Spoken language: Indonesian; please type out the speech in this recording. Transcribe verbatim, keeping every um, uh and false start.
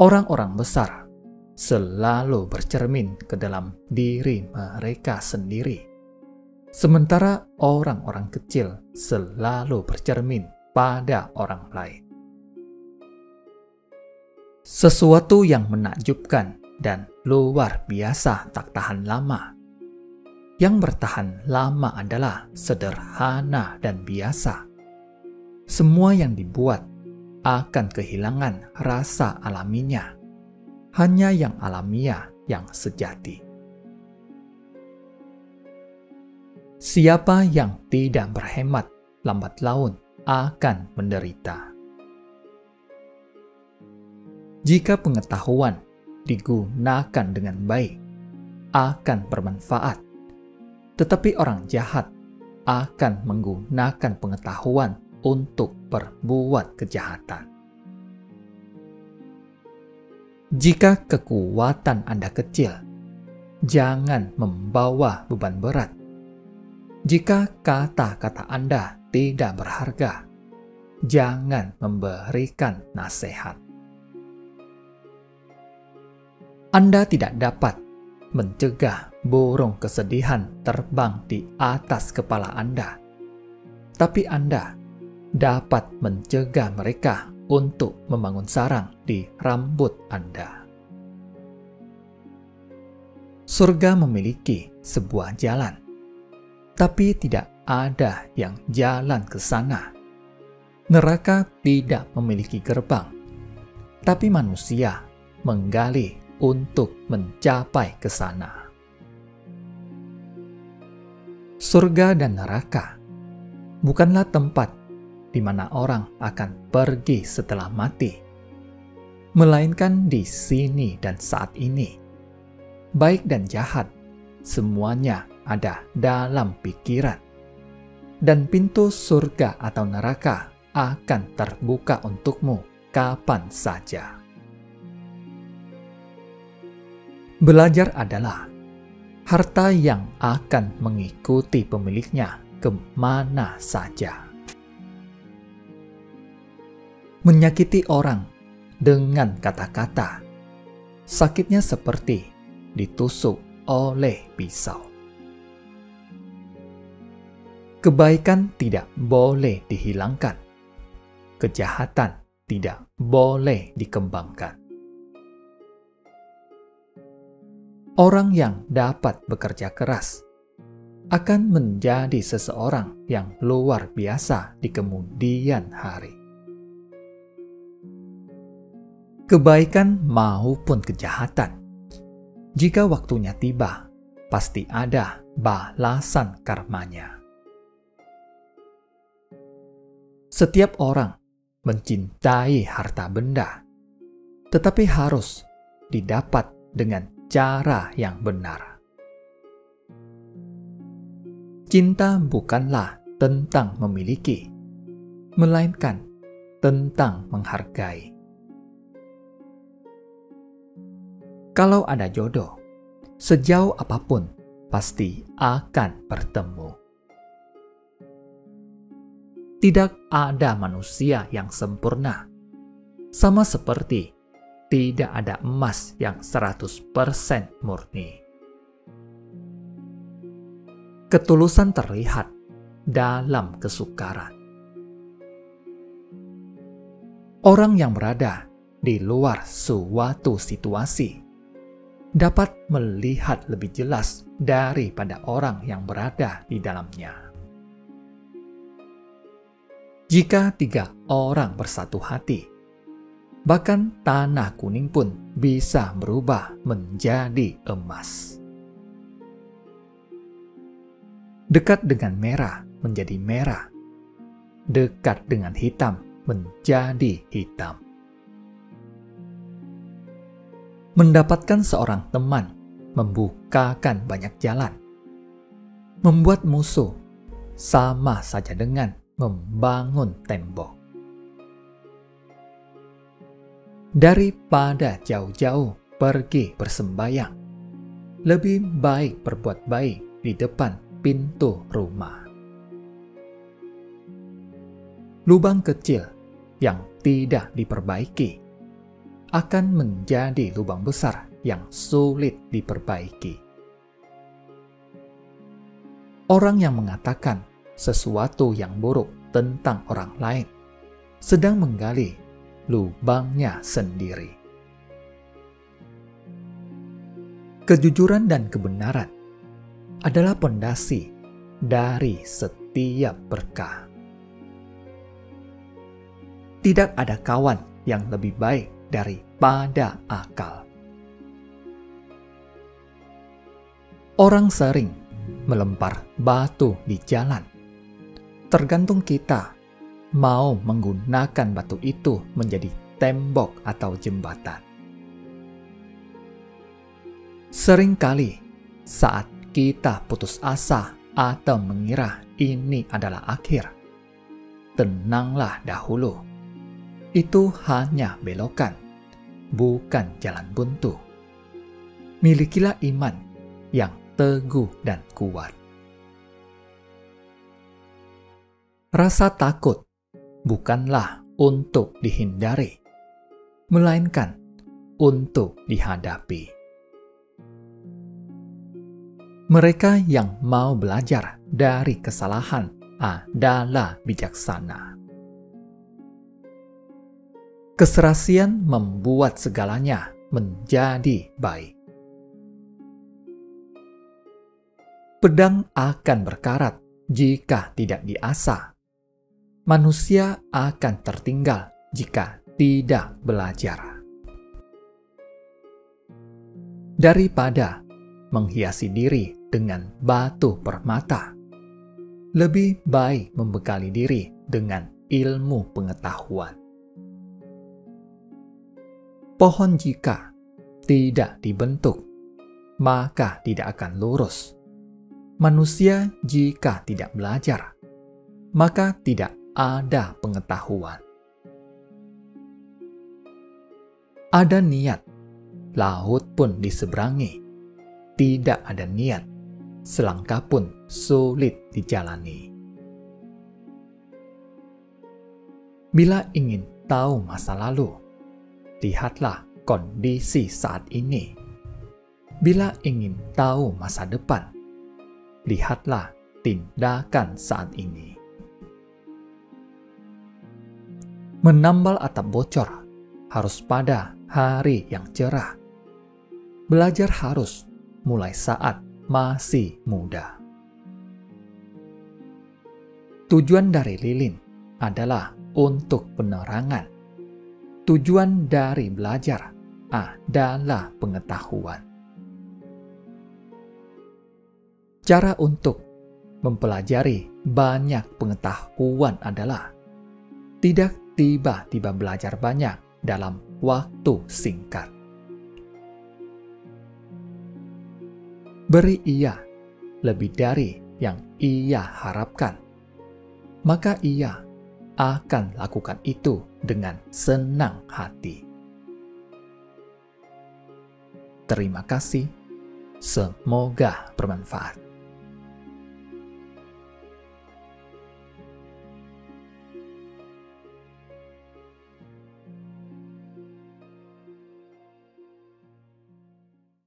Orang-orang besar selalu bercermin ke dalam diri mereka sendiri, sementara orang-orang kecil selalu bercermin pada orang lain. Sesuatu yang menakjubkan dan luar biasa tak tahan lama. Yang bertahan lama adalah sederhana dan biasa. Semua yang dibuat akan kehilangan rasa alaminya. Hanya yang alamiah yang sejati. Siapa yang tidak berhemat lambat laun akan menderita. Jika pengetahuan digunakan dengan baik, akan bermanfaat. Tetapi orang jahat akan menggunakan pengetahuan untuk berbuat kejahatan. Jika kekuatan Anda kecil, jangan membawa beban berat. Jika kata-kata Anda tidak berharga, jangan memberikan nasihat. Anda tidak dapat mencegah burung kesedihan terbang di atas kepala Anda, tapi Anda dapat mencegah mereka untuk membangun sarang di rambut Anda. Surga memiliki sebuah jalan, tapi tidak ada yang jalan ke sana. Neraka tidak memiliki gerbang, tapi manusia menggali untuk mencapai ke sana. Surga dan neraka bukanlah tempat di mana orang akan pergi setelah mati, melainkan di sini dan saat ini. Baik dan jahat, semuanya ada dalam pikiran. Dan pintu surga atau neraka akan terbuka untukmu kapan saja. Belajar adalah harta yang akan mengikuti pemiliknya kemana saja. Menyakiti orang dengan kata-kata, sakitnya seperti ditusuk oleh pisau. Kebaikan tidak boleh dihilangkan, kejahatan tidak boleh dikembangkan. Orang yang dapat bekerja keras akan menjadi seseorang yang luar biasa di kemudian hari. Kebaikan maupun kejahatan, jika waktunya tiba, pasti ada balasan karmanya. Setiap orang mencintai harta benda, tetapi harus didapat dengan cara yang benar. Cinta bukanlah tentang memiliki, melainkan tentang menghargai. Kalau ada jodoh, sejauh apapun pasti akan bertemu. Tidak ada manusia yang sempurna, sama seperti tidak ada emas yang seratus persen murni. Ketulusan terlihat dalam kesukaran. Orang yang berada di luar suatu situasi dapat melihat lebih jelas daripada orang yang berada di dalamnya. Jika tiga orang bersatu hati, bahkan tanah kuning pun bisa berubah menjadi emas. Dekat dengan merah menjadi merah. Dekat dengan hitam menjadi hitam. Mendapatkan seorang teman membukakan banyak jalan. Membuat musuh sama saja dengan membangun tembok. Daripada jauh-jauh pergi bersembayang, lebih baik berbuat baik di depan pintu rumah. Lubang kecil yang tidak diperbaiki akan menjadi lubang besar yang sulit diperbaiki. Orang yang mengatakan sesuatu yang buruk tentang orang lain sedang menggali lubangnya sendiri. Kejujuran dan kebenaran adalah pondasi dari setiap berkah. Tidak ada kawan yang lebih baik daripada akal. Orang sering melempar batu di jalan. Tergantung kita mau menggunakan batu itu menjadi tembok atau jembatan. Seringkali saat kita putus asa atau mengira ini adalah akhir, tenanglah dahulu. Itu hanya belokan, bukan jalan buntu. Milikilah iman yang teguh dan kuat. Rasa takut bukanlah untuk dihindari, melainkan untuk dihadapi. Mereka yang mau belajar dari kesalahan adalah bijaksana. Keserasian membuat segalanya menjadi baik. Pedang akan berkarat jika tidak diasah. Manusia akan tertinggal jika tidak belajar. Daripada menghiasi diri dengan batu permata, lebih baik membekali diri dengan ilmu pengetahuan. Pohon jika tidak dibentuk, maka tidak akan lurus. Manusia jika tidak belajar, maka tidak ada pengetahuan. Ada niat, laut pun diseberangi. Tidak ada niat, selangkah pun sulit dijalani. Bila ingin tahu masa lalu, lihatlah kondisi saat ini. Bila ingin tahu masa depan, lihatlah tindakan saat ini. Menambal atap bocor harus pada hari yang cerah. Belajar harus mulai saat masih muda. Tujuan dari lilin adalah untuk penerangan. Tujuan dari belajar adalah pengetahuan. Cara untuk mempelajari banyak pengetahuan adalah tidak tiba-tiba belajar banyak dalam waktu singkat. Beri ia lebih dari yang ia harapkan, maka ia akan lakukan itu dengan senang hati. Terima kasih, semoga bermanfaat.